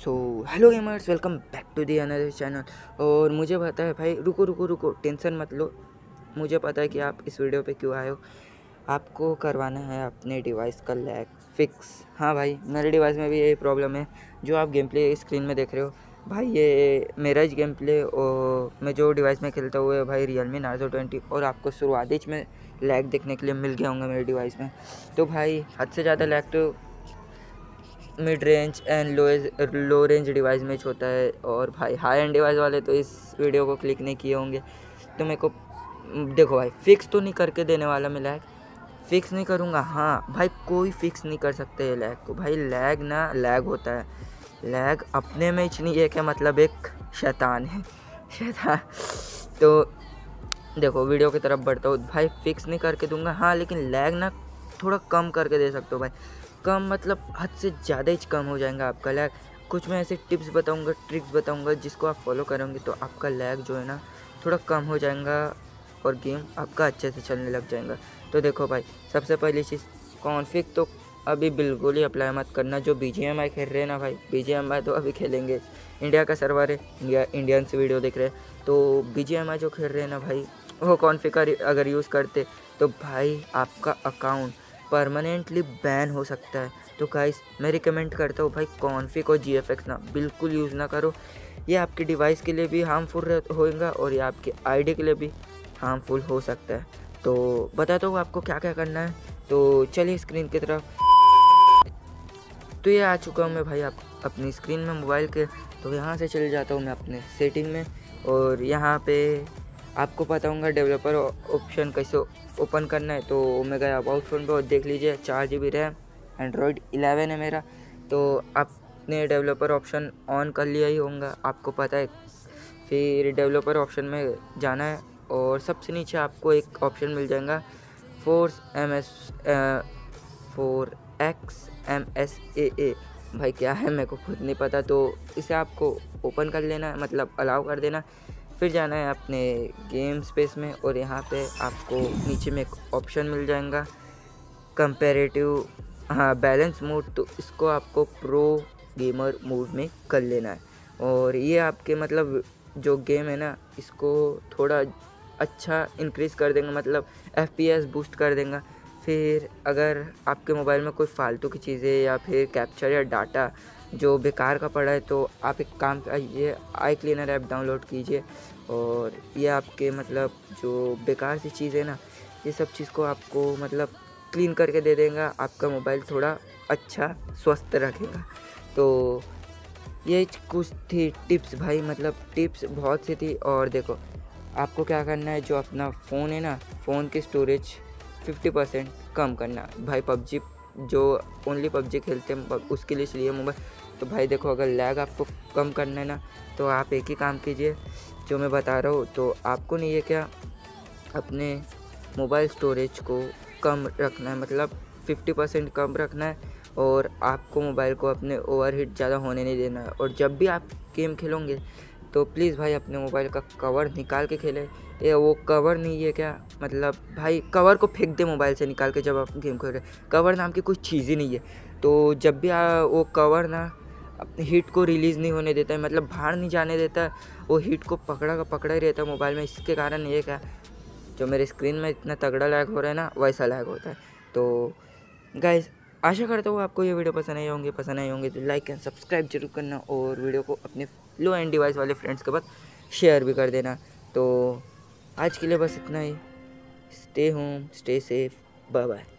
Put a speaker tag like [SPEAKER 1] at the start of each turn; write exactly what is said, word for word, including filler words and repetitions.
[SPEAKER 1] So hello gamers, welcome back to the another channel. और मुझे पता है भाई, रुको रुको रुको टेंशन मत लो। मुझे पता है कि आप इस वीडियो पे क्यों आए हो। आपको करवाना है अपने डिवाइस का लैग फिक्स। हाँ भाई, मेरे डिवाइस में भी यही प्रॉब्लम है जो आप गेम प्ले स्क्रीन में देख रहे हो। भाई ये मेरा ही गेम प्ले और मैं जो डिवाइस में खेलता हुआ है भाई रियलमी नार्जो ट्वेंटी, और आपको शुरुआती में लैग देखने के लिए मिल गया होंगे मेरे डिवाइस में। तो भाई हद से ज़्यादा लैग तो mid range and low low range device में होता है। और भाई हाई एंड डिवाइस वाले तो इस वीडियो को क्लिक नहीं किए होंगे। तो मेरे को देखो भाई, फिक्स तो नहीं करके देने वाला मैं लैग, फिक्स नहीं करूँगा। हाँ भाई, कोई फिक्स नहीं कर सकते ये लैग को। भाई लैग ना लैग होता है, लैग अपने में इतनी है क्या, मतलब एक शैतान है शैतान। तो देखो वीडियो की तरफ बढ़ता हूँ भाई, फिक्स नहीं करके दूंगा हाँ, लेकिन लैग ना थोड़ा कम करके दे सकते हो भाई। कम मतलब हद से ज़्यादा ही कम हो जाएगा आपका लैग। कुछ मैं ऐसे टिप्स बताऊंगा, ट्रिक्स बताऊंगा, जिसको आप फॉलो करोगे तो आपका लैग जो है ना थोड़ा कम हो जाएगा और गेम आपका अच्छे से चलने लग जाएगा। तो देखो भाई, सबसे पहली चीज़ कॉन्फ़िग तो अभी बिल्कुल ही अप्लाई मत करना। जो बी जी एम आई खेल रहे हैं ना भाई, बी जी एम आई तो अभी खेलेंगे, इंडिया का सर्वर है, इंडिया इंडियन से वीडियो देख रहे हैं तो बी जी एम आई जो खेल रहे हैं ना भाई, वो कॉन्फ़िगर अगर यूज़ करते तो भाई आपका अकाउंट परमानेंटली बैन हो सकता है। तो गाइस मैं रिकमेंड करता हूँ भाई, कॉन्फ़िग और जी एफ एक्स ना बिल्कुल यूज़ ना करो। ये आपके डिवाइस के लिए भी हार्मफुल होएगा और ये आपके आईडी के लिए भी हार्मफुल हो सकता है। तो बताता हूँ आपको क्या क्या करना है। तो चलिए स्क्रीन की तरफ। तो ये आ चुका हूँ मैं भाई आप अपनी स्क्रीन में मोबाइल के। तो यहाँ से चले जाता हूँ मैं अपने सेटिंग में, और यहाँ पे आपको पता होगा डेवलपर ऑप्शन कैसे ओपन करना है। तो मैं गया अबाउट फोन पे और देख लीजिए, चार G B RAM, Android eleven है मेरा। तो आपने डेवलपर ऑप्शन ऑन कर लिया ही होगा, आपको पता है। फिर डेवलपर ऑप्शन में जाना है और सबसे नीचे आपको एक ऑप्शन मिल जाएगा force M S four X M S A A. भाई क्या है मेरे को खुद नहीं पता, तो इसे आपको ओपन कर लेना है, मतलब अलाउ कर देना। फिर जाना है अपने गेम स्पेस में और यहाँ पे आपको नीचे में एक ऑप्शन मिल जाएगा कंपैरेटिव, हाँ बैलेंस मोड। तो इसको आपको प्रो गेमर मोड में कर लेना है। और ये आपके मतलब जो गेम है ना, इसको थोड़ा अच्छा इंक्रीज़ कर देंगे, मतलब एफ पी एस बूस्ट कर देगा। फिर अगर आपके मोबाइल में कोई फालतू की चीज़ें या फिर कैप्चर या डाटा जो बेकार का पड़ा है, तो आप एक काम कीजिए, आई क्लीनर ऐप डाउनलोड कीजिए। और ये आपके मतलब जो बेकार सी चीज़ है ना, ये सब चीज़ को आपको मतलब क्लीन करके दे देगा। आपका मोबाइल थोड़ा अच्छा स्वस्थ रखेगा। तो ये कुछ थी टिप्स भाई, मतलब टिप्स बहुत सी थी। और देखो आपको क्या करना है, जो अपना फ़ोन है ना, फ़ोन की स्टोरेज फिफ्टी परसेंट कम करना भाई। पबजी जो ओनली पबजी खेलते हैं उसके लिए चाहिए मोबाइल। तो भाई देखो, अगर लैग आपको कम करना है ना, तो आप एक ही काम कीजिए जो मैं बता रहा हूँ। तो आपको नहीं है क्या, अपने मोबाइल स्टोरेज को कम रखना है, मतलब फिफ्टी परसेंट कम रखना है। और आपको मोबाइल को अपने ओवरहीट ज़्यादा होने नहीं देना है। और जब भी आप गेम खेलोगे तो प्लीज़ भाई अपने मोबाइल का कवर निकाल के खेलें। ये वो कवर नहीं है क्या, मतलब भाई कवर को फेंक दे मोबाइल से निकाल के जब आप गेम खेल रहे हैं। कवर नाम की कोई चीज़ ही नहीं है। तो जब भी आ, वो कवर ना अपने हीट को रिलीज़ नहीं होने देता है, मतलब बाहर नहीं जाने देता, वो हीट को पकड़ा का पकड़ा ही रहता है मोबाइल में। इसके कारण ये क्या, जो मेरे स्क्रीन में इतना तगड़ा लैग हो रहा है ना, वैसा लैग होता है। तो गाइस आशा करता हूँ आपको ये वीडियो पसंद आई होंगे पसंद आई होंगे तो लाइक एंड सब्सक्राइब जरूर करना, और वीडियो को अपने लो एंड डिवाइस वाले फ्रेंड्स के पास शेयर भी कर देना। तो आज के लिए बस इतना ही। Stay home, stay safe, bye bye.